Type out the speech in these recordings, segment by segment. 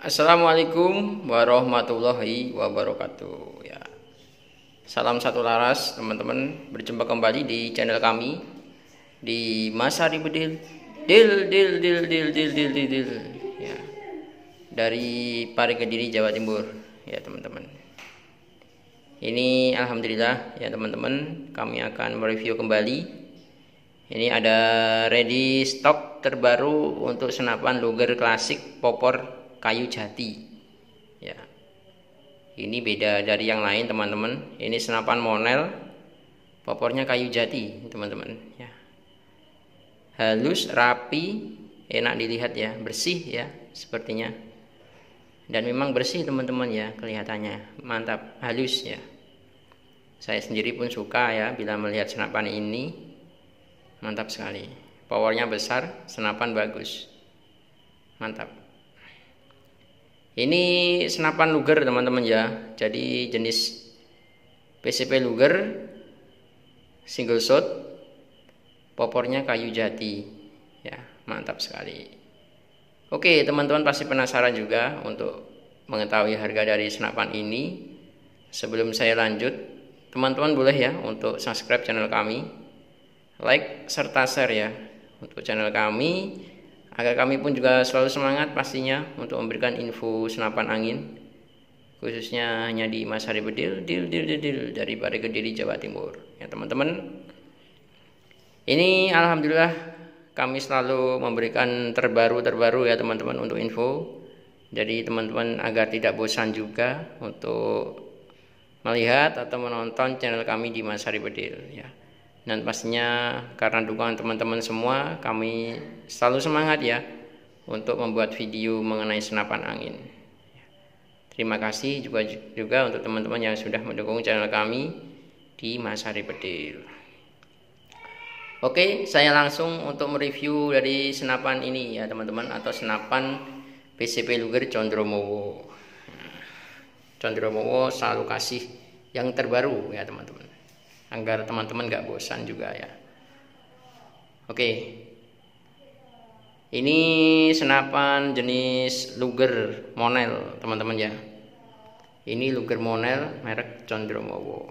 Assalamualaikum warahmatullahi wabarakatuh. Ya, salam satu laras teman-teman. Berjumpa kembali di channel kami di Masari Bedil. Dil. Ya, dari Pare Kediri, Jawa Timur. Ya teman-teman. Ini alhamdulillah ya teman-teman, kami akan mereview kembali. Ini ada ready stok terbaru untuk senapan Luger klasik popor kayu jati. Ya, ini beda dari yang lain teman-teman. Ini senapan monel, popornya kayu jati teman-teman. Ya, halus, rapi, enak dilihat ya, bersih ya sepertinya. Dan memang bersih teman-teman ya, kelihatannya mantap, halus ya. Saya sendiri pun suka ya bila melihat senapan ini, mantap sekali. Powernya besar, senapan bagus, mantap. Ini senapan Luger teman-teman ya. Jadi jenis PCP Luger single shot, popornya kayu jati. Ya, mantap sekali. Oke, teman-teman pasti penasaran juga untuk mengetahui harga dari senapan ini. Sebelum saya lanjut, teman-teman boleh ya untuk subscribe channel kami, like serta share ya untuk channel kami, agar kami pun juga selalu semangat pastinya untuk memberikan info senapan angin, khususnya hanya di Masari Bedil dari Pare Kediri, Jawa Timur. Ya teman-teman, ini alhamdulillah kami selalu memberikan terbaru ya teman-teman untuk info. Jadi teman-teman agar tidak bosan juga untuk melihat atau menonton channel kami di Masari Bedil ya. Dan pastinya karena dukungan teman-teman semua, kami selalu semangat ya untuk membuat video mengenai senapan angin. Terima kasih juga untuk teman-teman yang sudah mendukung channel kami di Masari Bedil. Oke, saya langsung untuk mereview dari senapan ini ya teman-teman, atau senapan PCP Luger Condromowo. Condromowo selalu kasih yang terbaru ya teman-teman, agar teman-teman gak bosan juga ya. Oke, ini senapan jenis Luger monel teman-teman ya. Ini Luger monel merek Condromowo.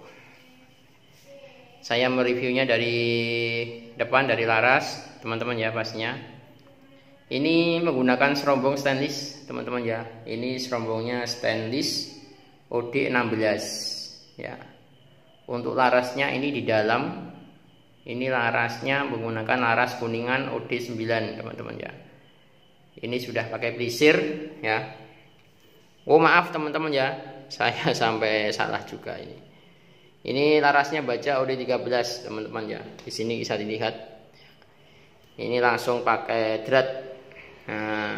Saya mereviewnya dari depan, dari laras teman-teman ya pastinya. Ini menggunakan serombong stainless teman-teman ya. Ini serombongnya stainless OD16 ya. Untuk larasnya ini di dalam, ini larasnya menggunakan laras kuningan OD9 teman-teman ya. Ini sudah pakai pelisir ya. Oh maaf teman-teman ya, saya sampai salah juga ini. Ini larasnya baja OD13 teman-teman ya. Di sini bisa dilihat. Ini langsung pakai drat. Nah,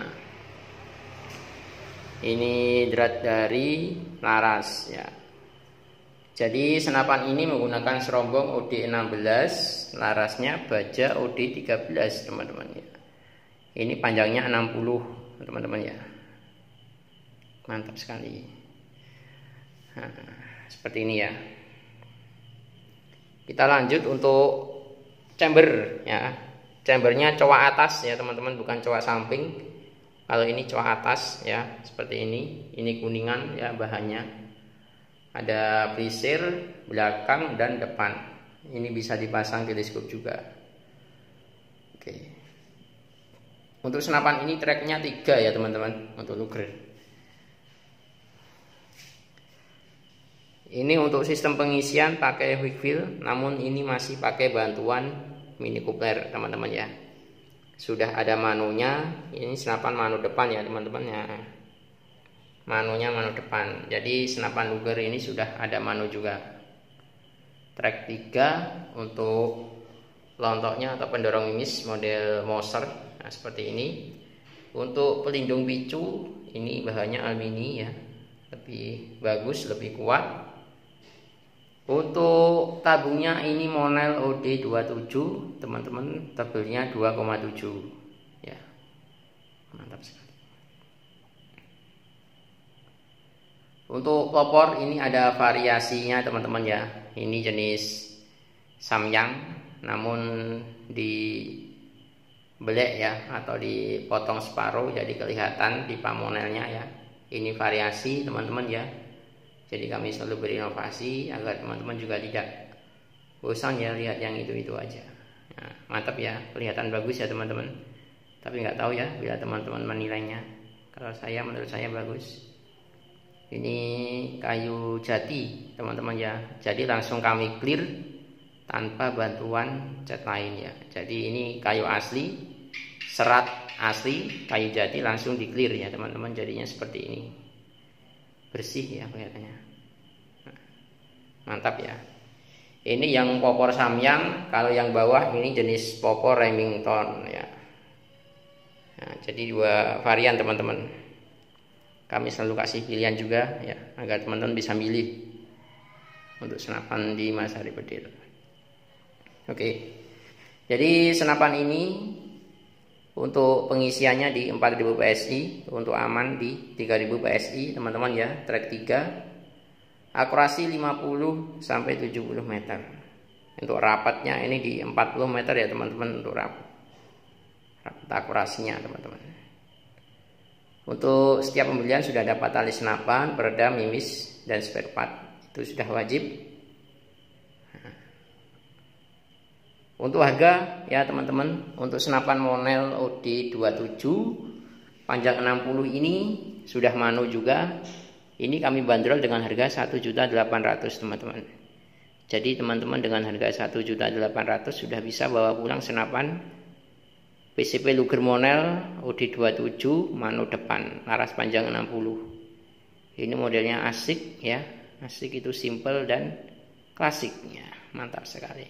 ini drat dari laras ya. Jadi senapan ini menggunakan serombong OD16, larasnya baja OD13 teman-teman ya. Ini panjangnya 60 teman-teman ya. Mantap sekali. Nah, seperti ini ya. Kita lanjut untuk chamber ya. Chambernya cowok atas ya teman-teman, bukan cowok samping. Kalau ini cowok atas ya, seperti ini. Ini kuningan ya bahannya. Ada pelisir belakang dan depan. Ini bisa dipasang teleskop juga. Oke. Untuk senapan ini tracknya 3 ya teman-teman untuk Luger. Ini untuk sistem pengisian pakai quick fill, namun ini masih pakai bantuan mini coupler teman-teman ya. Sudah ada manunya. Ini senapan manu depan ya teman-teman ya. Manunya manu depan. Jadi senapan Luger ini sudah ada manu juga. Track 3 untuk lontoknya atau pendorong mimis model Moser. Nah, seperti ini. Untuk pelindung picu ini bahannya alumini ya. Lebih bagus, lebih kuat. Untuk tabungnya ini monel OD27 teman-teman, tebelnya 2,7 ya. Mantap sekali. Untuk popor ini ada variasinya teman-teman ya. Ini jenis Samyang, namun dibelek ya, atau dipotong separuh jadi kelihatan pipa monelnya ya. Ini variasi teman-teman ya. Jadi kami selalu berinovasi agar teman-teman juga tidak bosan ya lihat yang itu aja. Nah, mantap ya, kelihatan bagus ya teman-teman. Tapi nggak tahu ya bila teman-teman menilainya. Kalau saya, menurut saya bagus. Ini kayu jati teman-teman ya. Jadi langsung kami clear tanpa bantuan cat lain ya. Jadi ini kayu asli, serat asli, kayu jati langsung di clear ya teman-teman. Jadinya seperti ini, bersih ya kelihatannya. Mantap ya. Ini yang popor Samyang. Kalau yang bawah ini jenis popor Remington ya. Nah, jadi dua varian teman-teman. Kami selalu kasih pilihan juga ya, agar teman-teman bisa milih untuk senapan di Mas Hari Bedil. Oke. Jadi senapan ini untuk pengisiannya di 4000 PSI, untuk aman di 3000 PSI teman-teman ya, track 3. Akurasi 50 sampai 70 meter. Untuk rapatnya ini di 40 meter ya teman-teman, untuk rapat akurasinya teman-teman. Untuk setiap pembelian sudah dapat tali senapan, peredam, mimis, dan spare part. Itu sudah wajib. Untuk harga ya teman-teman, untuk senapan Monel OD 27 panjang 60 ini sudah mano juga. Ini kami bandrol dengan harga 1.800.000 teman-teman. Jadi teman-teman dengan harga 1.800.000 sudah bisa bawa pulang senapan PCP Luger Monel OD 27 mano depan, laras panjang 60. Ini modelnya asik ya. Asik itu simple dan klasiknya. Mantap sekali.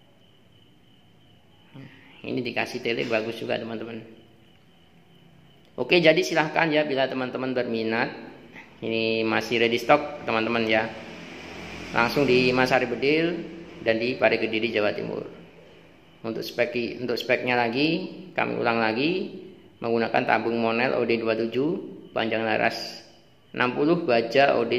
Ini dikasih tele bagus juga teman-teman. Oke, jadi silahkan ya bila teman-teman berminat. Ini masih ready stock teman-teman ya. Langsung di Mas Hari Bedil dan di Pare Kediri Jawa Timur. Untuk speknya lagi, kami ulang lagi, menggunakan tabung Monel OD 27, panjang laras 60, baja OD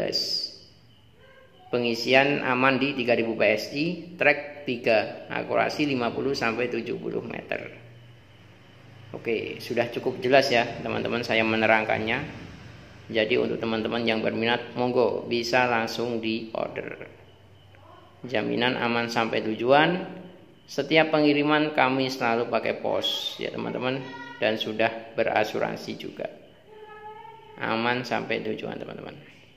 13. Pengisian aman di 3000 PSI, track 3, akurasi 50 sampai 70 meter. Oke, sudah cukup jelas ya teman-teman saya menerangkannya. Jadi untuk teman-teman yang berminat, monggo bisa langsung di order. Jaminan aman sampai tujuan. Setiap pengiriman kami selalu pakai pos ya teman-teman, dan sudah berasuransi juga. Aman sampai tujuan teman-teman.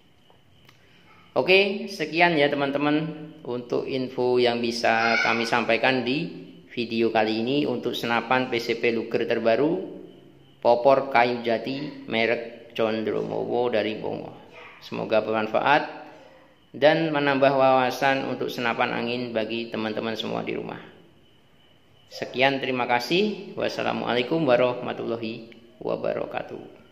Oke, sekian ya teman-teman untuk info yang bisa kami sampaikan di video kali ini untuk senapan PCP Luger terbaru popor kayu jati merek Condromowo dari Bongo. Semoga bermanfaat dan menambah wawasan untuk senapan angin bagi teman-teman semua di rumah. Sekian, terima kasih. Wassalamualaikum warahmatullahi wabarakatuh.